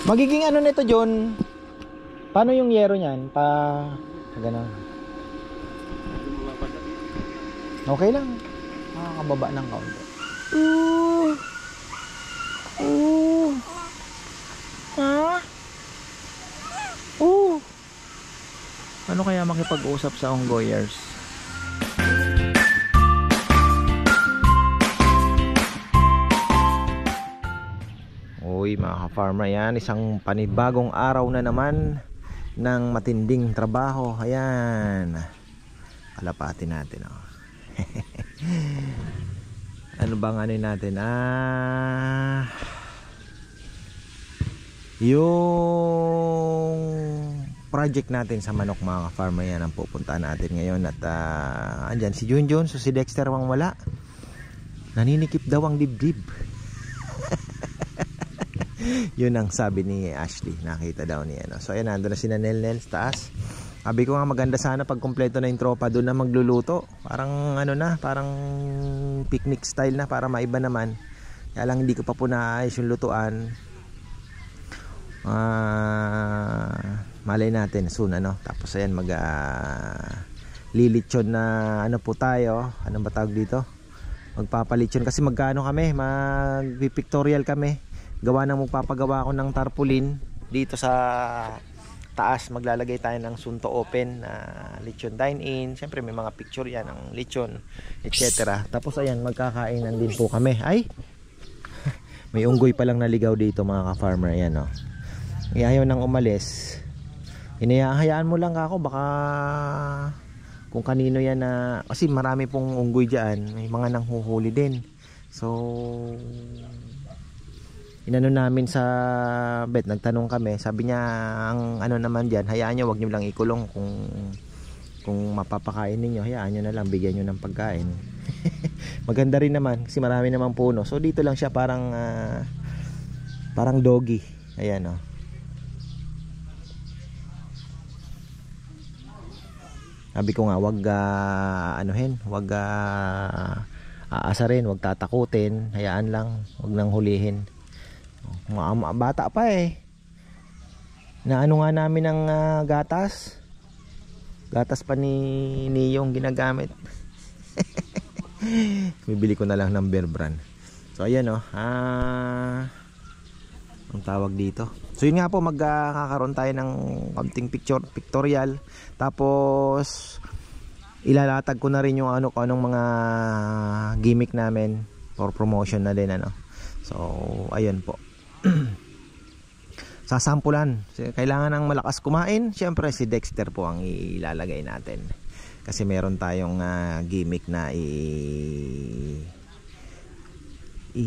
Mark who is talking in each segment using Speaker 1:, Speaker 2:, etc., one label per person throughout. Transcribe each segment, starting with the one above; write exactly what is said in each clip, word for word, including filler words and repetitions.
Speaker 1: Magiging ano nito, John? Paano yung yero niyan? Pa gano'n. Okay lang. Makakababa ng kaunti. Uh. Uh. Ha? Uh. Ano kaya makipag-usap sa onggoyers? Uy mga ka-farmer, yan isang panibagong araw na naman ng matinding trabaho. Ayan, kalapatin natin oh. Ano bang ano natin? Ah, yung project natin sa manok mga ka-farmer, yan ang pupuntahan natin ngayon. At uh, andyan si Junjun, so si Dexter wang wala. Naninikip daw ang dibdib. Yun ang sabi ni Ashley, nakita daw niya no? So ayan, nandun na si Nel Nel sa taas. Sabi ko nga maganda sana pag kumpleto na yung tropa doon na magluluto. Parang ano na, parang picnic style na, para maiba naman. Kaya lang hindi ko pa po naayos yung lutuan. uh, Malay natin soon ano. Tapos ayan, mag uh, lilitsyon na ano po tayo. Ano ba tawag dito? Magpapalitsyon kasi magkano kami, mag-pictorial kami. Gawa ng magpapagawa ako ng tarpaulin dito sa taas. Maglalagay tayo ng sunto open na uh, lechon dine-in. Siyempre may mga picture yan ng lechon, et cetera. Tapos ayan, magkakainan din po kami. Ay! May unggoy pa lang naligaw dito mga ka-farmer. Ayan o. Oh. Ayaw nang umalis. Hinayaan mo lang ako, baka kung kanino yan na... Kasi marami pong unggoy dyan. May mga nanghuhuli din. So... inano namin sa vet, nagtanong kami, sabi niya ang ano naman diyan, hayaan niyo, wag niyo lang ikulong. Kung kung mapapakain niyo, hayaan niyo na lang, bigyan niyo ng pagkain. Maganda rin naman kasi marami namang puno. So dito lang siya parang uh, parang doggy. Ayan oh. Sabi ko nga wag uh, anuhin, wag uh, aasarin, wag tatakutin, hayaan lang, wag nang hulihin. Mga bata pa eh. Na ano nga namin ng uh, gatas. Gatas pa ni Niyong ginagamit. Bibili ko na lang ng Bear Brand. So ayan oh. Ah, ang tawag dito. So yun nga po, magkakaroon uh, tayo ng konting picture, pictorial. Tapos ilalatag ko na rin yung ano, anong mga gimmick namin for promotion na din ano. So ayun po. Sasampulan, kailangan ng malakas kumain. Siyempre si Dexter po ang ilalagay natin kasi meron tayong uh, gimmick na i, i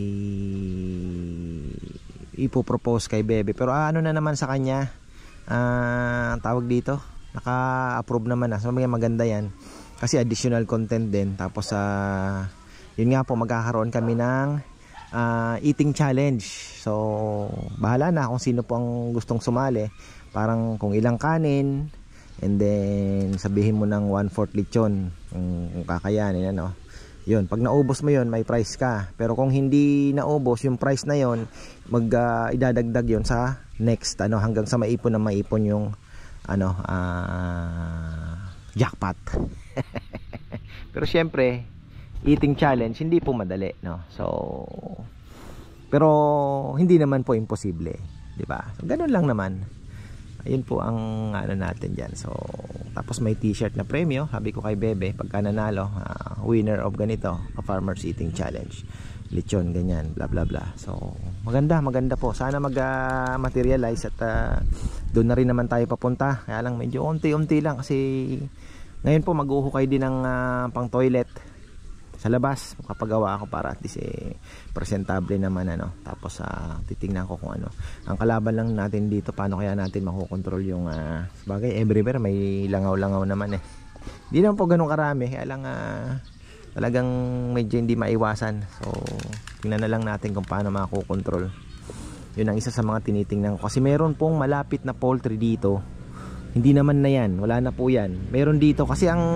Speaker 1: ipopropose kay Bebe. Pero uh, ano na naman sa kanya, uh, tawag dito, naka-approve naman na. So maganda yan kasi additional content din. Tapos uh, yun nga po, magkakaroon kami ng Uh, eating challenge. So bahala na kung sino po ang gustong sumali. Parang kung ilang kanin, and then sabihin mo ng one fourth lechon kung, kung kakayanin ano. Yun, pag naubos mo yun, may price ka. Pero kung hindi naubos yung price na yun, mag uh, idadagdag yun sa next ano, hanggang sa maipon na maipon yung ano, uh, jackpot. Pero syempre eating challenge hindi po madali no. So pero hindi naman po imposible, di ba? So, ganun lang naman. Ayun po ang ano natin diyan. So tapos may t-shirt na premyo, sabi ko kay Bebe pagka nanalo, uh, winner of ganito, a farmers eating challenge, lechon ganyan, bla bla bla. So maganda, maganda po. Sana mag-materialize uh, at uh, doon na rin naman tayo papunta. Kaya lang medyo unti-unti lang kasi ngayon po mag-uhukay din ng uh, pang toilet sa labas, makapagawa ako para at least eh, presentable naman ano. Tapos uh, titingnan ko kung ano ang kalaban lang natin dito, paano kaya natin makokontrol yung uh, bagay everywhere may langaw-langaw naman eh. Hindi naman po ganun karami, kaya lang uh, talagang medyo hindi maiwasan. So tingnan na lang natin kung paano makokontrol. Yun ang isa sa mga tinitingnan ko kasi meron pong malapit na poultry dito. Hindi naman na yan, wala na po yan. Meron dito kasi ang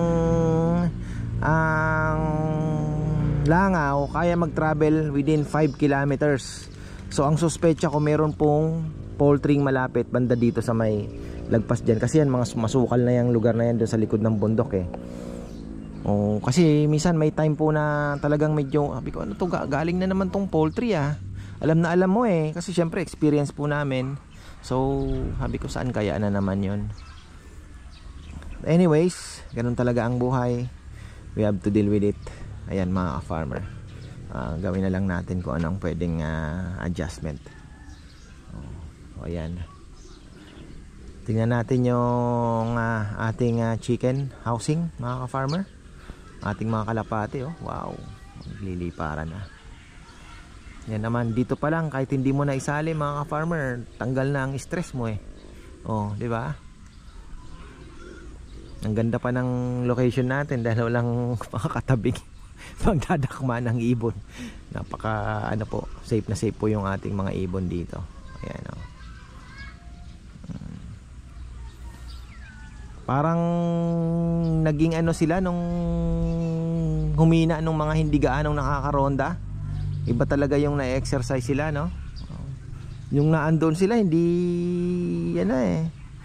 Speaker 1: ang langaw kaya mag-travel within five kilometers. So ang suspecha ko meron pong poultry malapit banda dito sa may lagpas dyan. Kasi yan mga masukal na yung lugar na yan doon sa likod ng bundok eh. Oh, kasi minsan may time po na talagang medyo sabi ko ano to, galing na naman tong poultry ah. Alam na alam mo eh, kasi syempre experience po namin. So sabi ko saan kaya na naman yon. Anyways, ganun talaga ang buhay. We have to deal with it. Ayan mga farmer, uh, gawin na lang natin kung anong pwedeng uh, adjustment. O oh, ayan, tingnan natin yung uh, ating uh, chicken housing mga ka-farmer. Ating mga kalapati oh. Wow, magliliparan na. Yan naman dito pa lang, kahit hindi mo na isali mga ka-farmer, tanggal na ang stress mo eh. Oh, di ba? Ang ganda pa ng location natin dahil walang makakatabing magdadakma ng ibon. Napaka ano po, safe na safe po yung ating mga ibon dito. Ayan oh. Hmm. Parang naging ano sila nung humina nung mga hindi gaanong nakakaronda. Iba talaga yung na-exercise sila, no? Yung naandun sila hindi yan eh.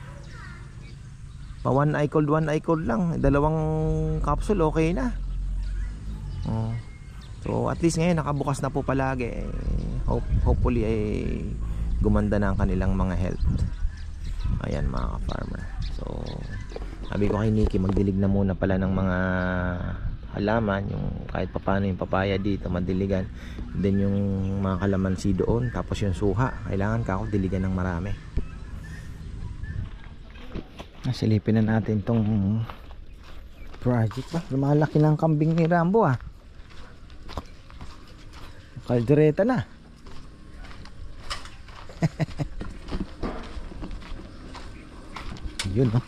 Speaker 1: Pa one eye cold, one eye cold lang. Dalawang capsule okay na. Oh. So at least ngayon nakabukas na po palagi eh. Hope, hopefully ay gumanda na ang kanilang mga health. Ayan mga farmer. So sabi ko kay Nikki magdilig na muna pala ng mga halaman, yung kahit papano yung papaya dito madiligan, then yung mga kalamansi doon, tapos yung suha kailangan ka ako diligan ng marami. Nasilipin na natin tong project ba. Lumalaki ng kambing ni Rambo ah. Kaldereta na. Yun oh.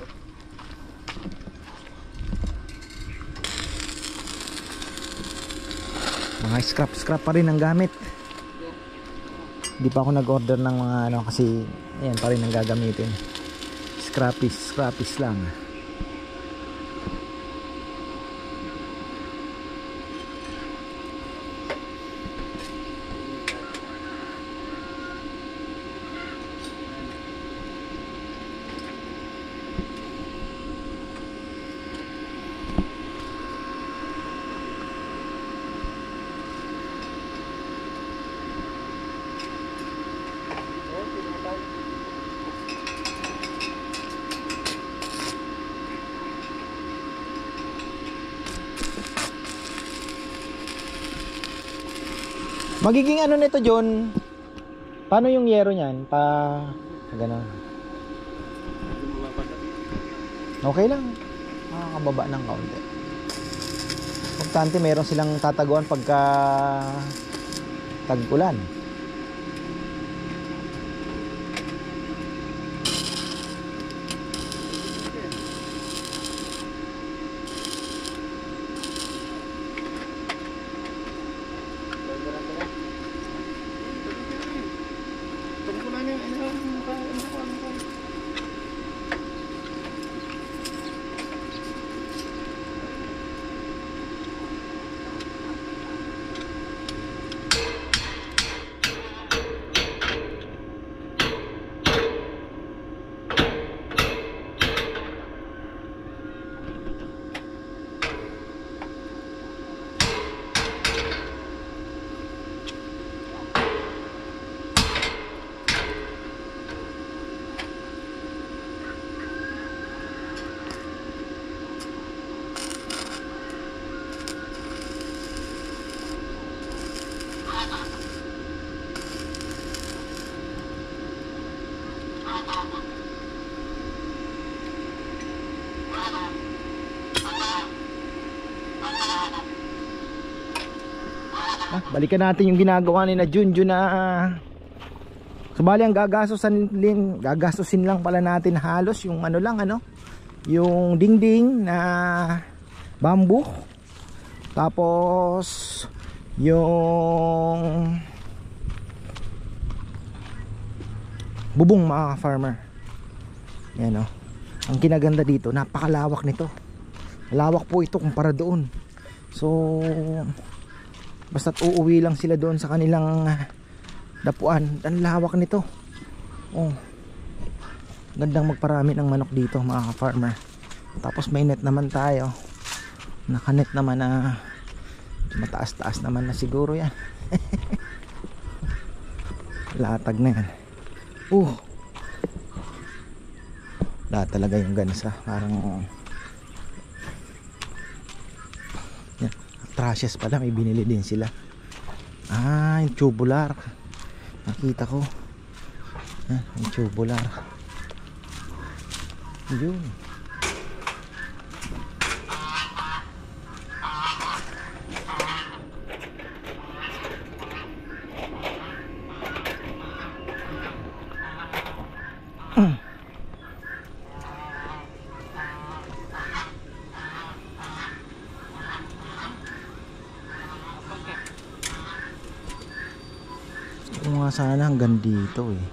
Speaker 1: Mga scrap scrap pa rin ang gamit. Hindi pa ako nag-order ng mga ano kasi ayan pa rin ang gagamitin. Scrappies, scrappies lang. Magiging ano nito John? Paano yung yero niyan? Pa gano'n. Okay lang. Makakababa ng kaunti. Importante meron silang tataguan pagka tag-ulan. Ah, balikan natin yung ginagawa ni na Junjun na uh, subali ang gagastusin din, gagastusin lang pala natin halos yung ano lang ano, yung dingding na bamboo, tapos yung bubong mga farmer. Yan oh. Ang kinaganda dito, napakalawak nito. Lawak po ito kumpara doon. So basta't uuwi lang sila doon sa kanilang dapuan, ang lawak nito.
Speaker 2: Oh, gandang magparami ng manok dito mga ka-farmer. Tapos may net naman tayo. Nakanet naman na mataas-taas naman na siguro yan. Latag na yan. Uh, lahat talaga yung gansa. Parang yan. Trashes pala, may binili din sila. Ah, yung tubular. Nakita ko. Ah, yung tubular. Yun. Kung nga sana hanggang dito eh.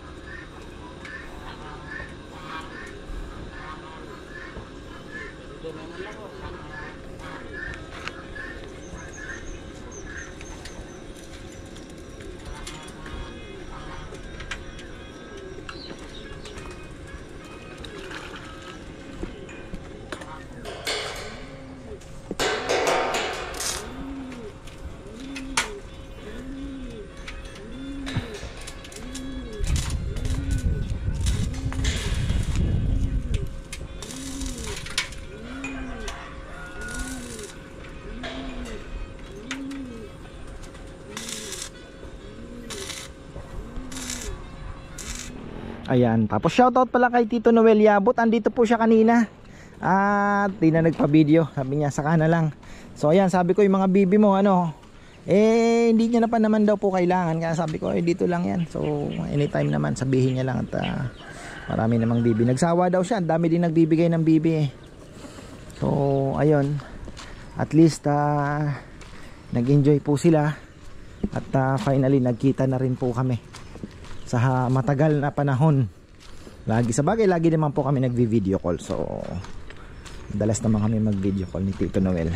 Speaker 2: Ayan, tapos shoutout pala kay Tito Noel Yabot. Andito po siya kanina. At di na nagpa-video. Sabi niya, saka na lang. So ayan, sabi ko yung mga bibi mo, ano, eh hindi niya na pa naman daw po kailangan. Kaya sabi ko, eh dito lang yan. So anytime naman, sabihin niya lang. At uh, marami namang bibi. Nagsawa daw siya, ang dami din nagbibigay ng bibi eh. So ayun, at least uh, nag-enjoy po sila. At uh, finally nagkita na rin po kami sa matagal na panahon. Lagi sa bagay, lagi naman po kami nagvi-video call. So madalas naman kami mag-video call ni Tito Noel.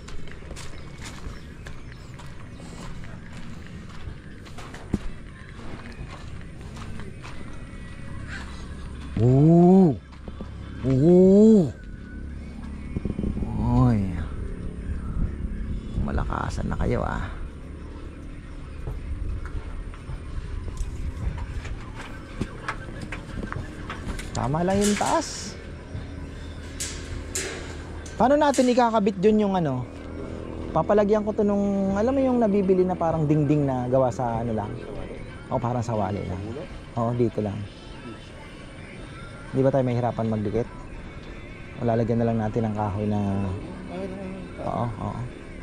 Speaker 2: Oo. Oo. Oy. Malakasan na kayo ah. Tama lang yung taas. Paano natin ikakabit dun yung ano? Papalagyan ko to nung, alam mo yung nabibili na parang dingding na gawa sa ano lang? O parang sa wali lang. Oo, dito lang. Di ba tayo mahirapan magdikit? O lalagyan na lang natin ng kahoy na... Oo, oo.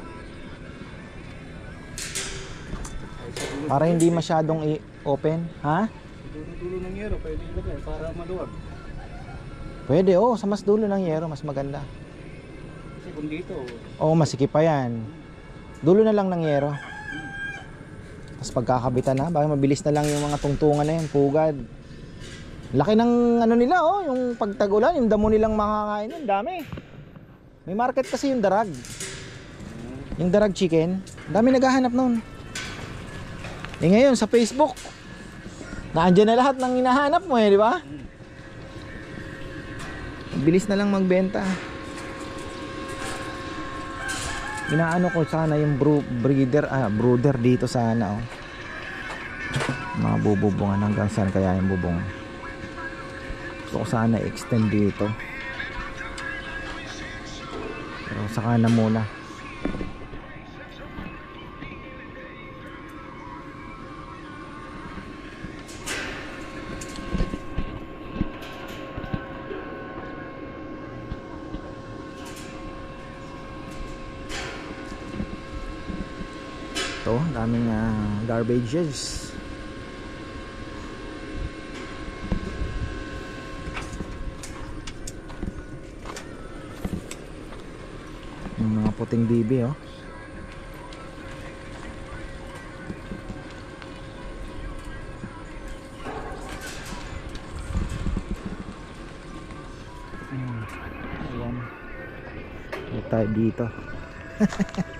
Speaker 2: Para hindi masyadong i-open. Ha?
Speaker 3: Dulo ng yero, pwede ilagay para maluwag.
Speaker 2: Pwede, oh, sa mas dulo ng yero, mas maganda.
Speaker 3: Kasi kung dito...
Speaker 2: Oo, masikip pa yan. Dulo na lang ng yero. Tapos pagkakabitan na, baka mabilis na lang yung mga tungtungan na yan, pugad. Laki ng ano nila, oh, yung pagtag-ulan, yung damo nilang makakain yun, dami. May market kasi yung darag. Yung darag chicken, dami naghahanap nun. Eh ngayon, sa Facebook, naandyan na lahat ng hinahanap mo eh, di ba? Bilis na lang magbenta. Inaano ko sana yung bro, breeder, ah, brooder dito sana, oh. Mga bububungan hanggang saan kaya yung bubong. Gusto ko sana extend dito. Pero saka na muna. Ito, daming uh, garbages. Yung mga puting bibi, oh. Ayan. Ito tayo dito.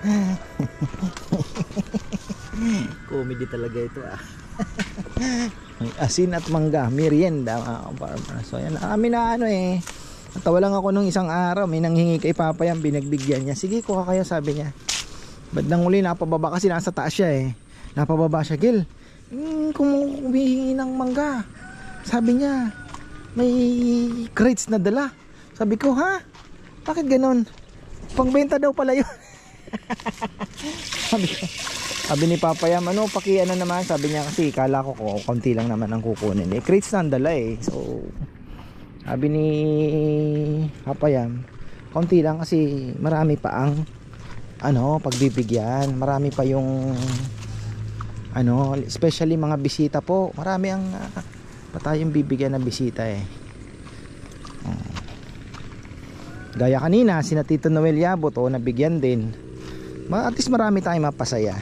Speaker 2: Comedy talaga ito ah. May asin at mangga, merienda mga ka-farmer. So yan, amin na ano eh. Natawa lang ako nung isang araw, may nanghingi kay Papa yan, binagbigyan niya. Sige, kuha kayo, sabi niya. Bandang uli, napababa kasi nasa taas siya eh. Napababa siya, Gil. Hmm, kung humihingi ng mangga. Sabi niya, may crates na dala. Sabi ko, ha? Bakit ganon? Pangbenta daw pala yun. Sabi ko, sabi ni Papa Yam, ano, paki ano naman. Sabi niya kasi, kala ko, ko konti lang naman ang kukunin. Eh, crates na ang dala eh. So, sabi ni Papa Yam, konti lang kasi marami pa ang ano, pagbibigyan. Marami pa yung ano, especially mga bisita po. Marami ang uh, pa tayong bibigyan ng bisita eh. Uh, gaya kanina, sina Tito Noel Yabot, o nabigyan din. Ma at least marami tayong mapasaya.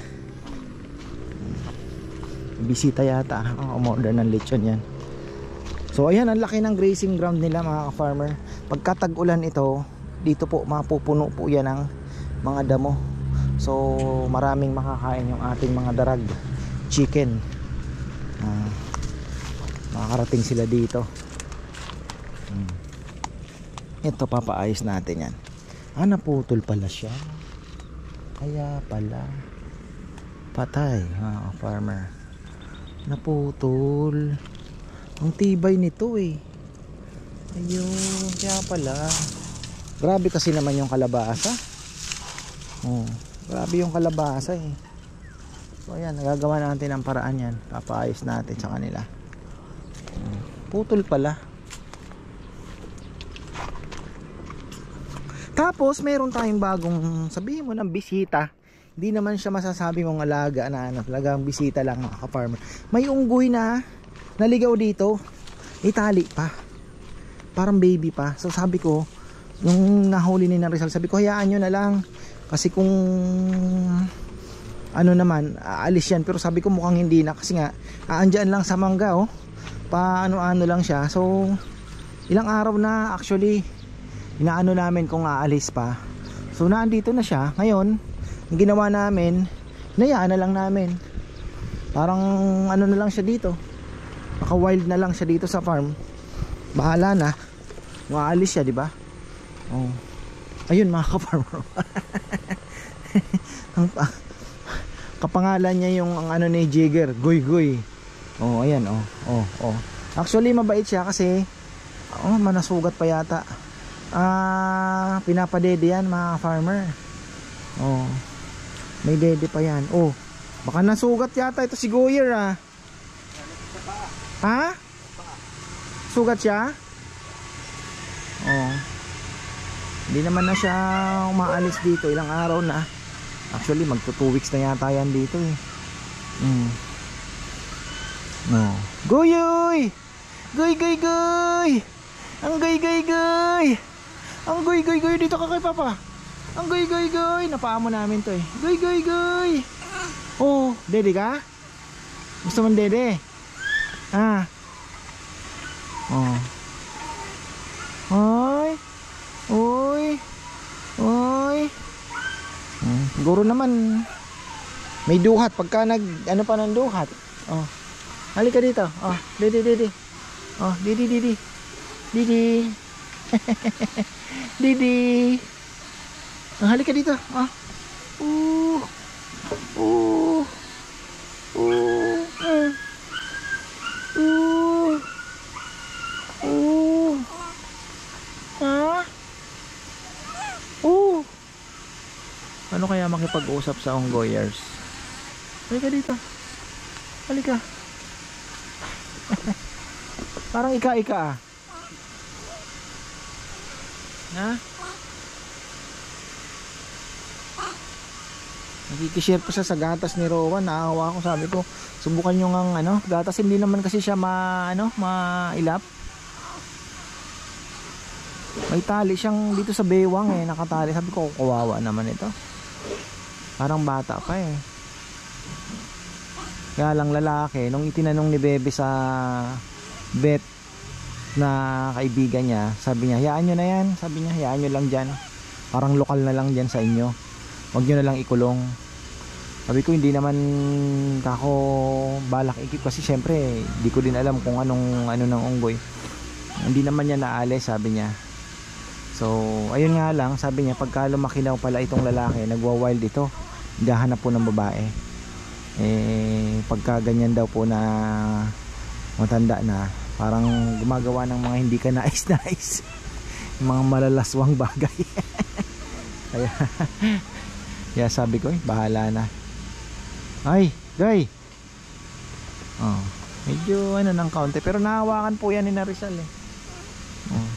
Speaker 2: Bisita yata, oh, umorder ng lechon yan. So ayan, ang laki ng grazing ground nila mga ka-farmer. Pagka tag-ulan ito, dito po mapupuno po yan ng mga damo. So maraming makakain yung ating mga darag chicken. uh, Makakarating sila dito. hmm. Ito, papaayos natin yan. Ah, naputol pala siya. Kaya pala patay mga farmer. Naputol. Ang tibay nito eh. Ayun, kaya pala. Grabe kasi naman yung kalabasa. Oh, grabe yung kalabasa eh. So ayan, nagagawa natin ang paraan yan. Papaayos natin sa kanila. Putol pala. Tapos meron tayong bagong, sabihin mo ng bisita. Hindi naman siya masasabi mong alaga na ano, talagang bisita lang mga ka-farmer. May unggoy na naligaw dito. Itali pa. Parang baby pa. So sabi ko, nung nahuli ni na Rizal, sabi ko hayaan nyo na lang. Kasi kung ano naman, aalis yan. Pero sabi ko mukhang hindi na. Kasi nga, aandyan lang sa mangga oh. Paano-ano lang siya. So, ilang araw na actually, inaano namin kung aalis pa. So, naandito na siya. Ngayon, ang ginawa namin, hinayaan na lang namin. Parang ano na lang siya dito. Naka-wild na lang siya dito sa farm. Bahala na. Maalis siya, di ba? Oh. Ayun mga ka-farmer. Ang kapangalan niya yung ang ano ni Jigger, Goy Goy. Oh, ayan oh. Oh, oh. Actually mabait siya kasi oh, manasugat pa yata. Ah, pinapadede yan mga farmer. Oh. May dede pa yan. Oh. Baka nasugat yata ito si Goyer ah. Ha? Sugat siya? Oh. Hindi naman na siya umaalis dito. Ilang araw na. Actually magto two weeks na yata yan dito eh. Hmm. No. Goyoy! Goy goy goy! Ang goy goy goy! Ang goy goy goy dito ka kay Papa. Ang goy goy goy. Napaamo namin to eh. Goy goy goy! Oh, dede ka? Gusto mo dede? Ah. Oh. Hoy. Oy. Oy. Hmm, siguro naman may duhat pagka nag ano pa ng duhat. Oh. Halika dito. Oh, didi didi. Oh, didi didi. Didi. Didi. Oh, halika dito. Oh. Uh. Uh. Uh. Uh. Uh. Uh. Ah. Uh. Ano kaya makipag-usap sa unggoyers? Halika dito. Halika. Parang ika-ika ah. Ha? Nakikishare pa siya sa gatas ni Rowan. Naawa ako, sabi ko subukan nyo ng ano, gatas. Hindi naman kasi siya ma, ano, mailap. May tali siyang dito sa bewang eh, nakatali. Sabi ko kawawa naman ito. Parang bata pa eh. Kaya lang lalaki, nung itinanong ni Bebe sa vet na kaibigan niya, sabi niya, hayaan nyo na yan. Sabi niya, hayaan nyo lang dyan. Parang lokal na lang dyan sa inyo. Huwag nyo na lang ikulong. Sabi ko hindi naman kako balak ikip kasi syempre hindi ko din alam kung anong ano ng unggoy. Hindi naman niya naalis, sabi niya. So ayun nga lang, sabi niya pagka lumaki daw pala itong lalaki, nagwa-wild ito, gahanap po ng babae. Eh pagka ganyan daw po na matanda na, parang gumagawa ng mga hindi ka nais-nais, mga malalaswang bagay. Kaya kaya sabi ko, eh, bahala na. Ay, guy. Oh, medyo ano ng kaunti, pero nahawakan po yan ni Rizal eh. Oh.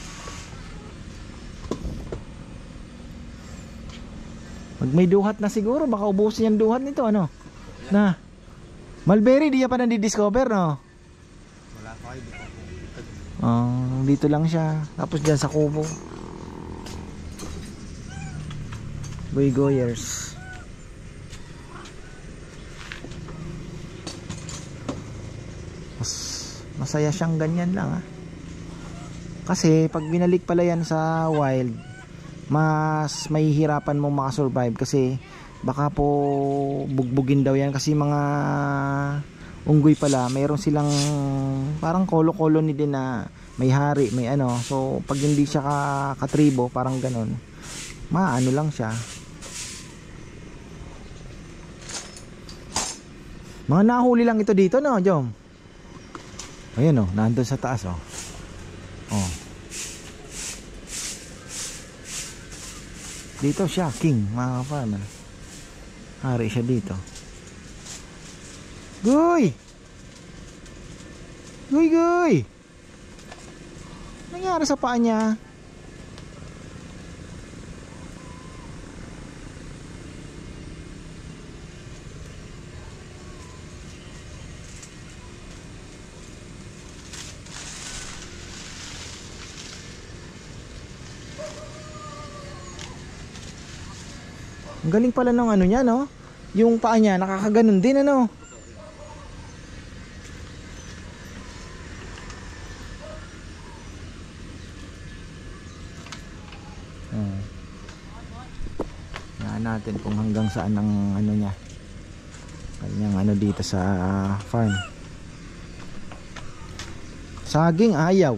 Speaker 2: Pag may duhat na siguro, baka ubusin yung duhat nito, ano? Na Mulberry, di niya pa nandi-discover, no?
Speaker 1: Wala pa kayo dito.
Speaker 2: Oh, dito lang siya. Tapos dyan sa kubo. Goy-goyers. Mas masaya siyang ganyan lang, ah. Kasi pag binalik pala yan sa wild, mas mahihirapan mong makasurvive kasi baka po bugbugin daw yan kasi mga unggoy pala, mayroon silang parang kolo-colony din na may hari, may ano. So pag hindi siya ka, katribo, parang ganon, maano lang siya. Mga nahuli lang ito dito, no, Jom? Ayan, oh, nandun sa taas, oh. Oh. Dito siya, king, mga farmer. Hari siya dito. Goy! Goy, goy! Nangyari sa paa niya? Ang galing pala ng ano niya, no? Yung paa niya nakakaganon din, ano? Hmm. Yan natin kung hanggang saan ang ano niya. Kanyang ano dito sa uh, farm. Saging ayaw.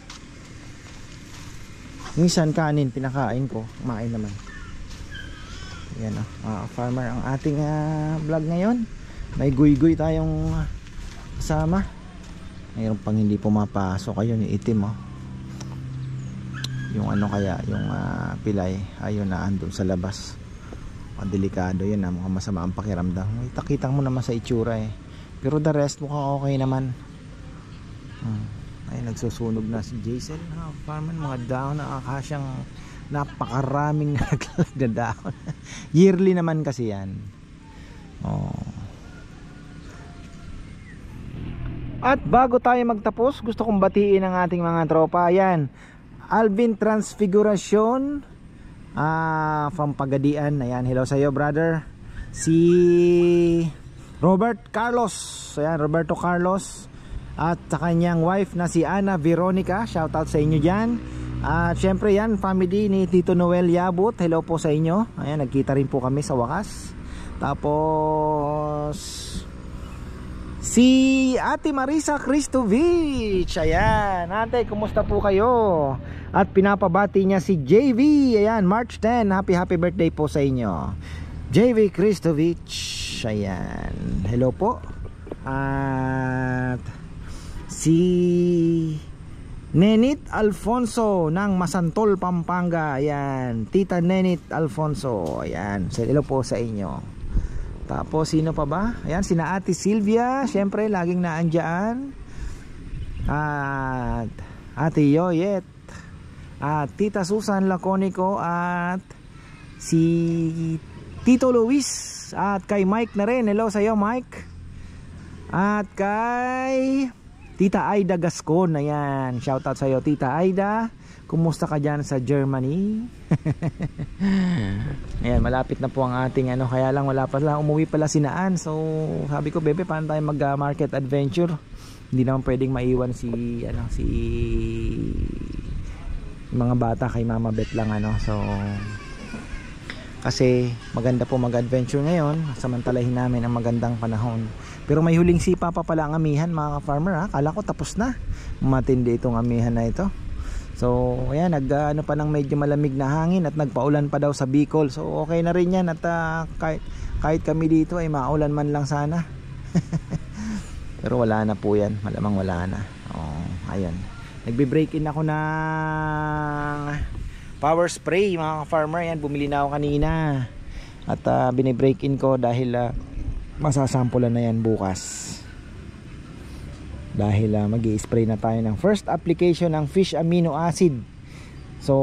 Speaker 2: Minsan kanin pinakain ko, kumain naman. Yan, oh, uh, farmer ang ating uh, vlog ngayon. May guy-guy tayong uh, kasama. Mayroon pang hindi pumapasok, ayun yung itim, oh. Yung ano kaya, yung uh, pilay, ayun na andun sa labas. Delikado yun, ah, mukhang masama ang pakiramdam. Itakitang mo naman sa itsura eh. Pero the rest mukhang okay naman. hmm. Ay, nagsusunog na si Jason, ah, farmer, mga daon na akasyang napakaraming naglag na dahon. Yearly naman kasi yan. Oh. At bago tayo magtapos, gusto kong batiin ang ating mga tropa. Ayan, Alvin Transfiguration, ah, from Pagadian. Ayan, hello sa iyo, brother. Si Robert Carlos, ayan, Roberto Carlos, at sa kanyang wife na si Ana Veronica. Shoutout sa inyo dyan. At uh, syempre yan, family ni Tito Noel Yabut, hello po sa inyo. Ayan, nagkita rin po kami sa wakas. Tapos si Ate Marisa Cristovich, ayan, ate, kumusta po kayo? At pinapabati niya si J V, ayan, March tenth, happy happy birthday po sa inyo, J V Cristovich. Ayan, hello po. At si Nenit Alfonso ng Masantol, Pampanga. Ayan, Tita Nenit Alfonso. Ayan, hello po sa inyo. Tapos sino pa ba? Ayan, sina Ate Silvia, syempre laging naandyan. At Ate Yoyet, at Tita Susan Laconico, at si Tito Luis, at kay Mike na rin. Hello sa iyo, Mike. At kay Tita Aida Gascon, ayan, shoutout sa iyo, Tita Aida. Kumusta ka dyan sa Germany? Ayan, malapit na po ang ating ano, kaya lang wala pa lang, umuwi pala si Naan. So sabi ko, bebe, paano tayo mag uh, market adventure? Hindi naman pwedeng maiwan si ano, si mga bata kay Mama Bet lang, ano. So Kasi maganda po mag-adventure ngayon, samantalahin namin ang magandang panahon. Pero may huling sipa pa pala ang amihan mga ka-farmer ha. Kala ko tapos na. Matindi itong amihan na ito. So ayan, nag uh, ano pa ng medyo malamig na hangin at nagpaulan pa daw sa Bicol. So okay na rin yan at uh, kahit, kahit kami dito ay maulan man lang sana. Pero wala na po yan, malamang wala na. Oh, ayun. Nagbe-break in ako ng power spray mga farmer. Yan, bumili na ako kanina. At uh, bine-break in ko dahil uh, masasampulan na yan bukas. Dahil uh, mag-i-spray na tayo ng first application ng fish amino acid. So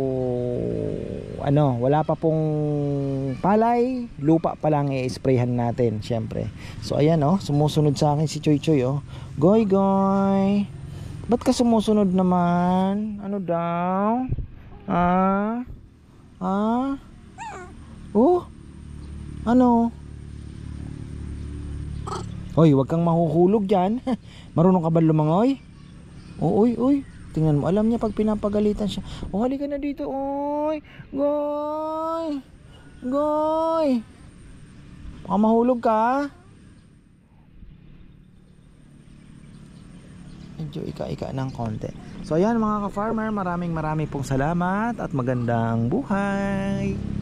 Speaker 2: ano, wala pa pong palay, lupa pa lang i-sprayhan natin syempre. So ayan oh, sumusunod sa akin si Choy Choy oh. Goy goy. Ba't ka sumusunod naman? Ano daw? Ah? Ah? Oh? Ano? Hoy, wag kang mahuhulog dyan. Marunong ka ba lumangoy? Oh, uy, uy. Tingnan mo, alam niya pag pinapagalitan siya. Oh, halika na dito, oy. Goy. Goy. Baka mahulog ka. Medyo ika-ika ng konti. So ayan mga ka-farmer, maraming maraming pong salamat at magandang buhay.